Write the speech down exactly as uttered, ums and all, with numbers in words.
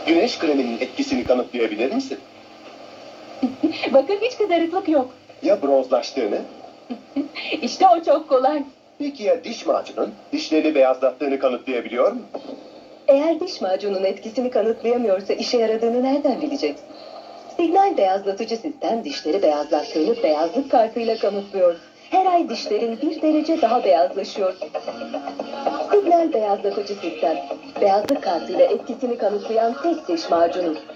Güneş kreminin etkisini kanıtlayabilir misin? Bakın hiç kızarıklık yok. Ya bronzlaştığını? İşte o çok kolay. Peki ya diş macunun dişleri beyazlattığını kanıtlayabiliyor mu? Eğer diş macunun etkisini kanıtlayamıyorsa işe yaradığını nereden bileceksin? Signal beyazlatıcı sistem dişleri beyazlattığını beyazlık kartıyla kanıtlıyor. Her ay dişlerin bir derece daha beyazlaşıyor. Signal beyazlatıcı sistem, beyazlık kartıyla etkisini kanıtlayan tek diş macunu.